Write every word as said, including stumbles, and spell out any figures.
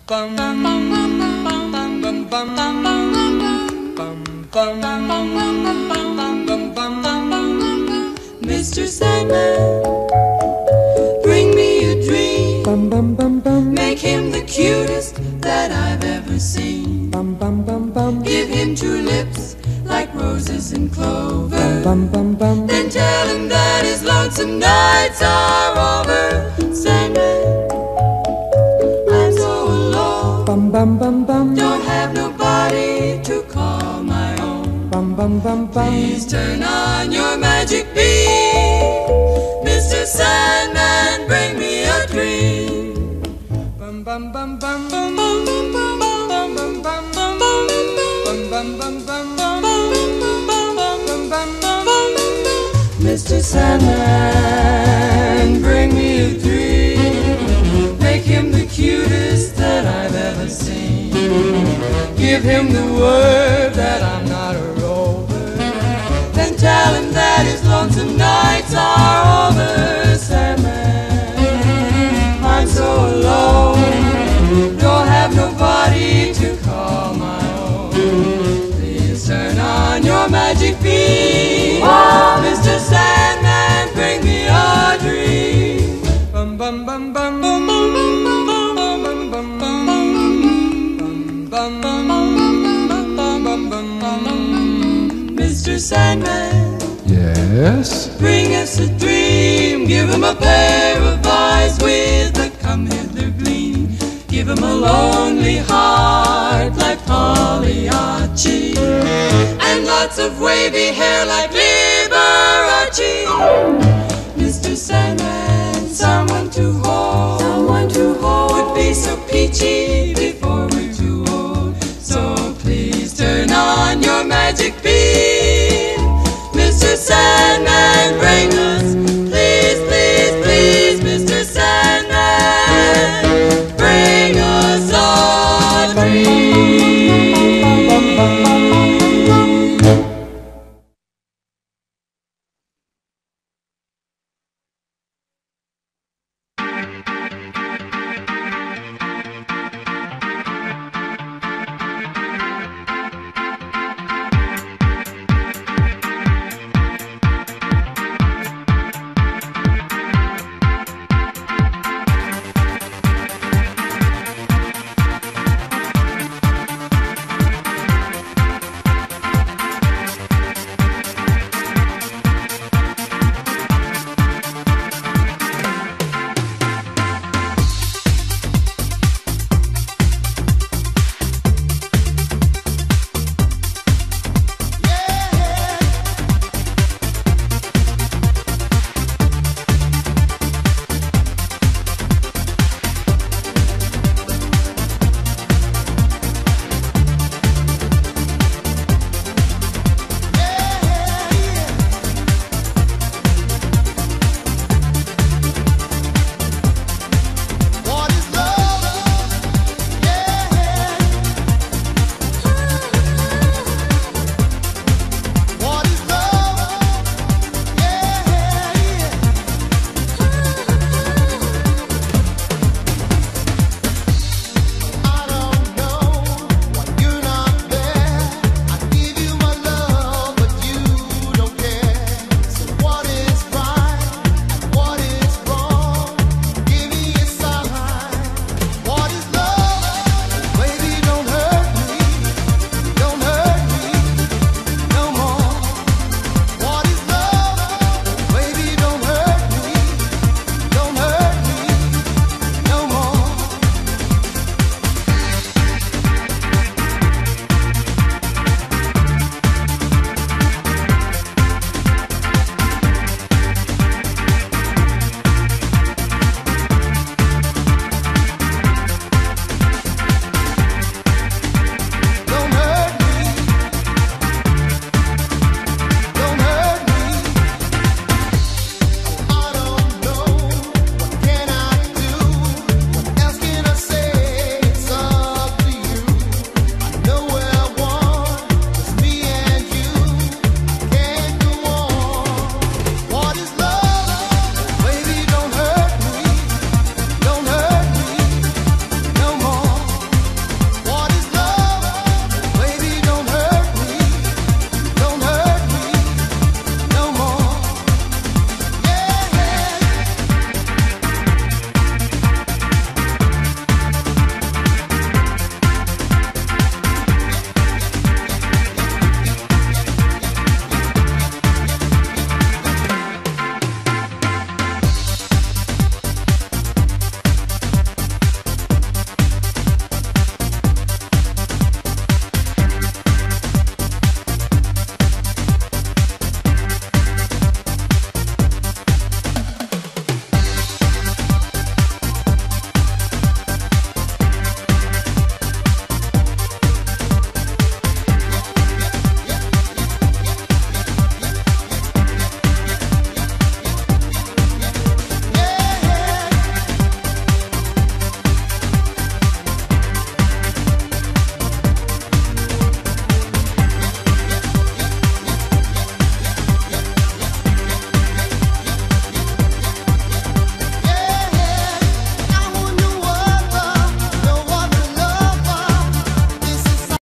Mister Sandman, bring me a dream. Make him the cutest that I've ever seen. Give him two lips like roses and clover. Then tell him that his lonesome nights are over. Sandman, I'm so alone. Don't have nobody to call my own. Please turn on your magic beam. Mister Sandman, bring me a dream. Mister Sandman, bring me a dream. Make him the cutest that I've ever seen. Give him the word that I'm not a rover. Then tell him that his lonesome nights are over. Sandman, I'm so alone. Don't have nobody to call my own. Please turn on your magic beam. Mister Sandman, bring me a dream. Bum bum bum bum bum bum bum bum bum bum. Mister Sandman, yes? bring us a dream. Give him a pair of eyes with a come-hither gleam. Give him a lonely heart like Pagliacci, and lots of wavy hair like Liberace.